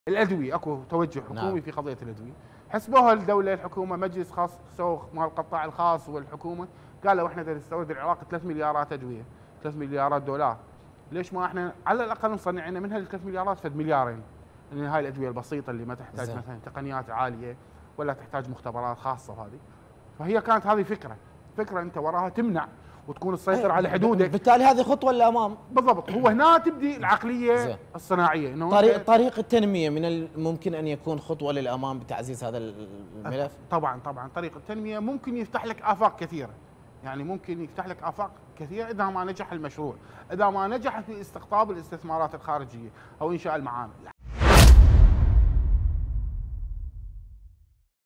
الادويه اكو توجه حكومي في قضيه الادويه. حسبوها الدوله الحكومه مجلس خاص سووا مال القطاع الخاص والحكومه، قالوا احنا نستورد العراق 3 مليارات ادويه، 3 مليارات دولار. ليش ما احنا على الاقل نصنع لنا من هال 3 مليارات فد مليارين، لان هاي الادويه البسيطه اللي ما تحتاج مثلا تقنيات عاليه ولا تحتاج مختبرات خاصه وهذه. فهي كانت هذه فكره انت وراها تمنع وتكون تسيطر على حدودك. بالتالي هذه خطوه للامام. بالضبط، هو هنا تبدي العقليه الصناعيه انه طريق التنميه من الممكن ان يكون خطوه للامام بتعزيز هذا الملف. طبعا طريق التنميه ممكن يفتح لك افاق كثيره، يعني ممكن يفتح لك افاق كثيره اذا ما نجح المشروع، اذا ما نجح في استقطاب الاستثمارات الخارجيه او انشاء المعامل.